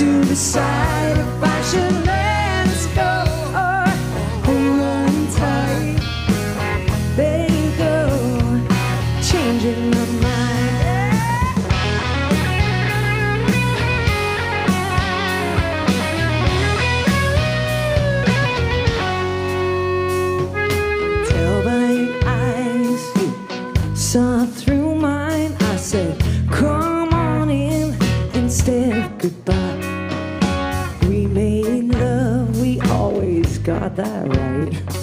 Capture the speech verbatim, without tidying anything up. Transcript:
to decide if I should let us go or hold on tight. There you go, changing my mind. Tell by your eyes you saw through mine. I said, come on in instead of goodbye. We made love, we always got that right.